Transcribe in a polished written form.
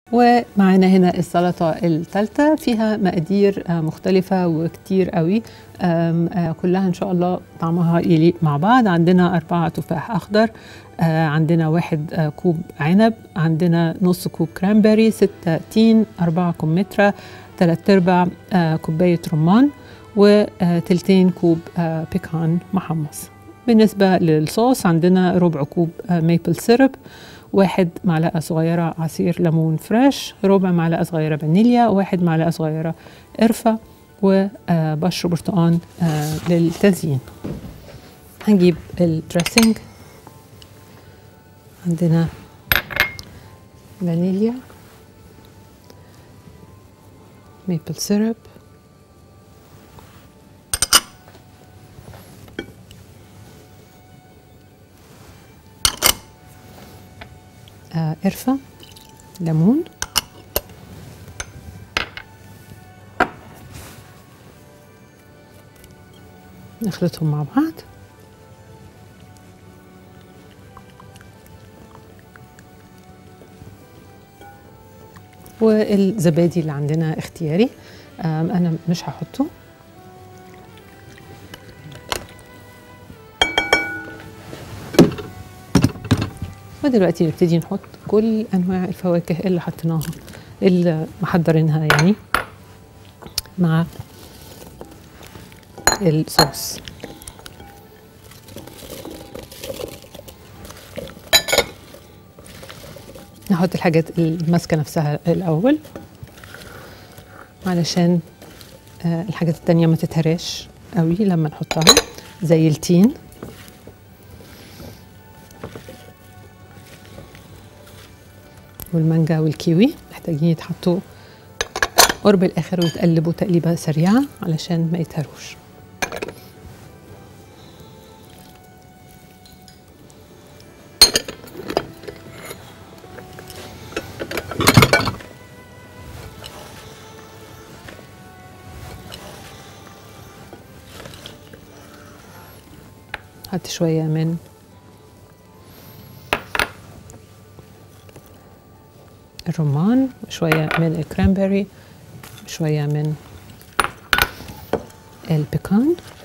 ومعانا هنا السلطة الثالثة فيها مقادير مختلفة وكتير قوي، كلها إن شاء الله طعمها يليق مع بعض. عندنا 4 تفاح أخضر، عندنا 1 كوب عنب، عندنا نص كوب كرانبري، 6 تين، 4 كمثرى، 3/4 كوباية رمان، وتلتين كوب بيكان محمص. بالنسبة للصوص عندنا ربع كوب ميبل سيرب، 1 معلقة صغيرة عصير ليمون فريش، ربع معلقة صغيرة فانيليا، 1 معلقة صغيرة قرفة، وبشر برتقان للتزيين. هنجيب الدريسنج، عندنا فانيليا، ميبل سيرب، قرفة، ليمون، نخلطهم مع بعض. والزبادي اللي عندنا اختياري، أنا مش هحطه. ودلوقتي نبتدي نحط كل أنواع الفواكه اللي حطيناها، اللي محضرينها يعني مع الصوص. نحط الحاجات الماسكة نفسها الأول علشان الحاجات التانية ما تتهراش قوي لما نحطها، زي التين والمانجا والكيوي، محتاجين يتحطوا قرب الآخر ويتقلبوا تقليبة سريعة علشان ما يتهروش. حط شوية من الرمان، شوية من الكرانبري، شوية من البيكان،